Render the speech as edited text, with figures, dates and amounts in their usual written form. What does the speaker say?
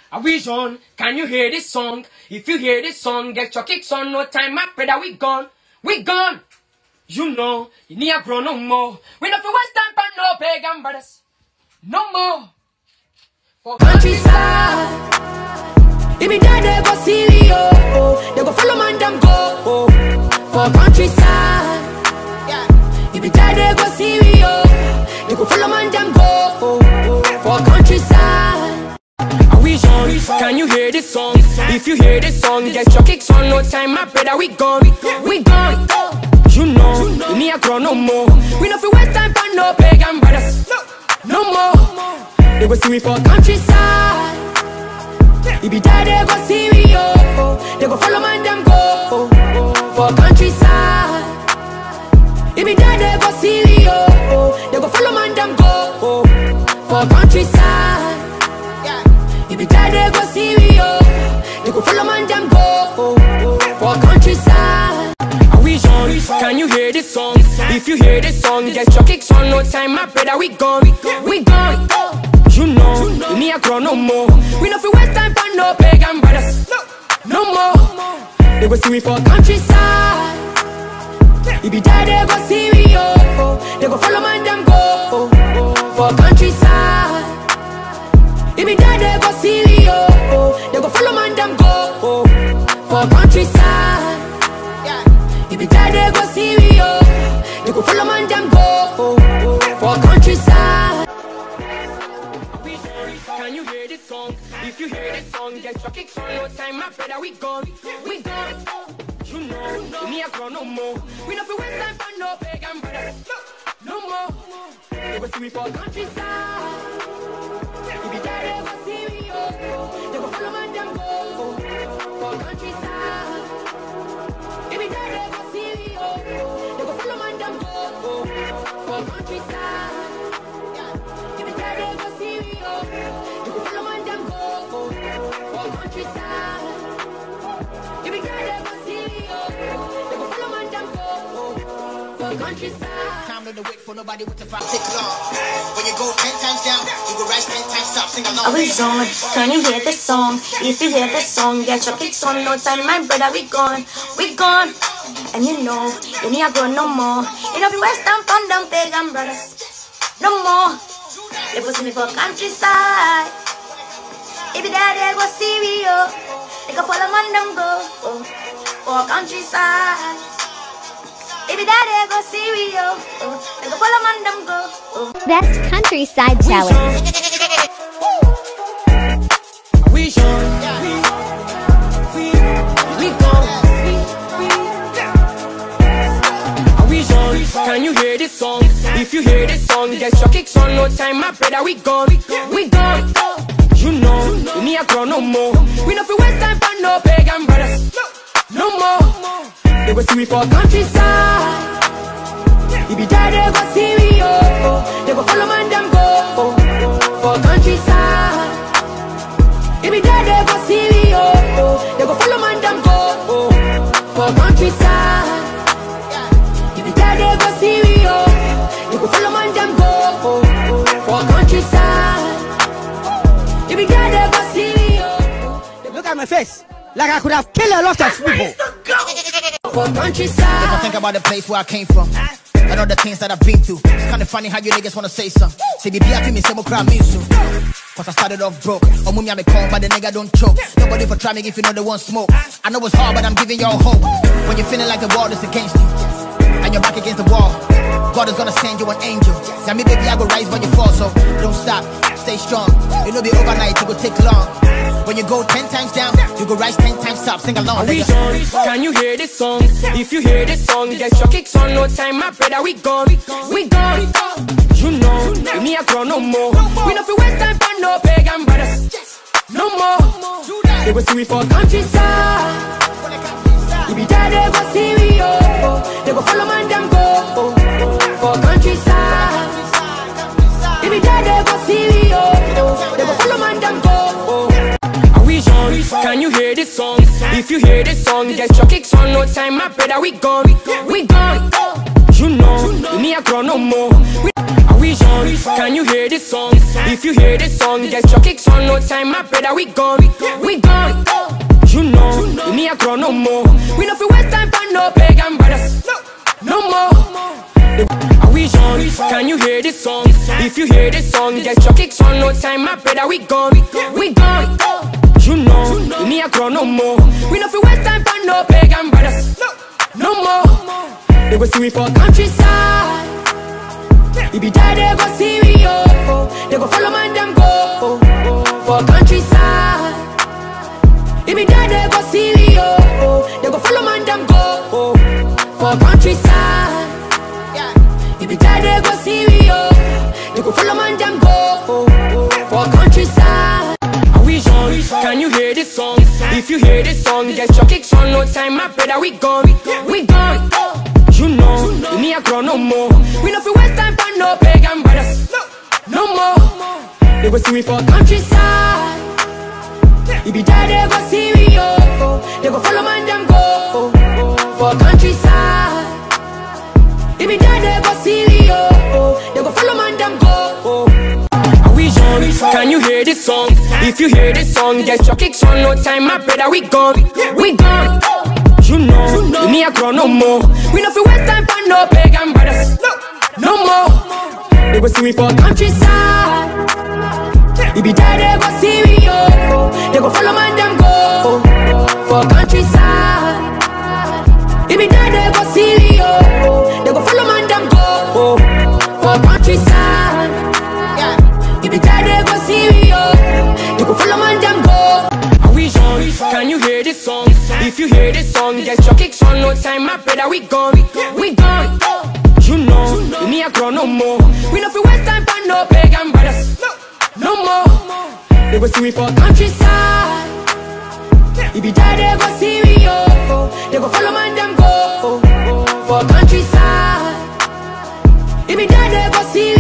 A vision, can you hear this song? If you hear this song, get your kicks on. No time, my brother, we gone. We gone. You know, you need a grow no more. We not for West time, but no pagan brothers. No more. For countryside. If you die, they go see me, oh. They go follow man, them go. For countryside. If you die, they go see me, oh. They go follow man, them go. For countryside. A vision, can you hear this song? If you hear this song, get your kicks on. No time, my brother, we gone. We gone. You know, you need a grow no more. We not for West time, but no pagan brothers. No more. They go see me for countryside. If you die, they go see me, oh. They go follow man, them go. For countryside. If you die, they go see me, oh. They go follow man, them go. For countryside. If you die, they go see me, oh. They go follow man, them go. For countryside. A vision, can you hear this song? If you hear this song, get your kicks on. No time, my brother, we gone. We gone. You know, you need a grow no more. We not for West time, but no pagan brothers. No more. They go see me for countryside. If you die, they go see me, oh. They go follow man, them go. For countryside. If you die, they go see me, oh. They go follow man, them go. For countryside. If you die, they go see me, oh. They go follow man, them go. For countryside. Can you hear this song? If you hear this song, get your kicks on. No time, my brother, we gone. We gone. You know, you need a grow no more. We not for West time, but no pagan brothers. No more. They go see me for countryside. If you die, they go see me, oh. They go follow man, them go. For countryside. If you die, they go see me, oh. They go follow man, them go. For countryside. If you die, they go see me, oh. They go follow man, them go. For countryside. If you die, they go see me, oh. They go follow man, them go. For countryside. Time to wait for nobody with the five take long. When you go 10 times down, you go rise 10 times up. Sing along. A vision, can you hear this song? If you hear this song, get your kicks on. No time, my brother, we gone. We gone. And you know, you need a grow no more. You know, if you West Ham, from them pagan brothers. No more. They go see me for countryside. If you die, they go see me, oh. They go follow man, them go. For countryside. If you die, they go see me, oh. They go follow man, them go. Best countryside challenge. We can you hear this song? If you hear this song, get your kicks on. No time, my brother, we gone. We gone. You know, you need a grow no more. We not for West time, but no pagan brothers. No more. They go see me for countryside. If you die, they go see me, oh. They go follow man, them go. For countryside. If you die, they go see me, oh. They go follow man, them go. For countryside. If you die, they go see me, oh. They go follow man, them go. For countryside. If you die, they go see me, oh. Look at my face. Like I could have killed a lot of people. For countryside. If I think about the place where I came from and all the things that I've been through, it's kind of funny how you niggas wanna say something. Say baby, I feel me, say more crowd me so. Cause I started off broke. Oh, mummy, I'm a con, but the nigga don't choke. Nobody for try me if you know they want smoke. I know it's hard, but I'm giving y'all hope. When you're feeling like the world is against you and you're back against the wall, God is gonna send you an angel. Say me, baby, I go rise when you fall, so don't stop, stay strong. It'll be overnight, it will take long. When you go 10 times down, you go rise 10 times up. Sing along, nigga. Can you hear this song? If you hear this song, get your kicks on. No time, my brother, we gone. We gone. You know, you need a grow no more. We not for West time, but no pagan brothers. No more. They go see me for countryside. If you die, they go see me, oh. They go follow man, them go. For countryside. If you die, they go see me, oh. They go follow man, them go. Can you hear this song? If you hear this song, get your kicks on. No time, my brother, we gone. We gone. You know, you need a grow no more. Are we on? Can you hear this song? If you hear this song, get your kicks on. No time, my brother, we gone. We gone. You know, you need a grow no more. We know for waste time, but no pagan brothers. No more. Are we on? Can you hear this song? If you hear this song, get your kicks on. No time, my brother, we gone. We gone. You know, you need a grow no more. We know for waste time, but no pagan brothers. No more. They go see we for countryside. If be there, they go see we, oh. They go follow man, them go for countryside. If be there, they go see we, oh. They go follow man, them go for countryside. If be there, they go see we, oh. They go follow man, them go for countryside. Are we on? Can you hear this song? If you hear this song, get your kicks on. No time, my brother, we gone. We gone. You know, you need a grow no more. We know for waste time, but no pagan brothers. No more. They go see we for countryside. If be there, they go see we, oh. They go follow man, them go for countryside. If be there, they go see we, oh. They go follow man, them go. Are we on? Can you hear this song? If you hear this song, get your kicks on. No time, my brother, we gone. We gone. You know, you need a grow no more. We know for waste time, but no pagan brothers. No more. They go see we for countryside. If be there, they go see we, oh. They go follow man, them go for countryside. If be there, they go see we, oh. They go follow man, them go for countryside. If be there, they go see we, oh. They go follow man, them go. Are we on? Can you hear this song? If you hear this song, get your kicks on. No time, my brother, we gone. We gone. You know, you need a grow no more. We know for waste time, but no pagan brothers. No more. They go see we for countryside. If be there, they go see we, oh. They go follow man, them go for countryside. If be there, they go see we,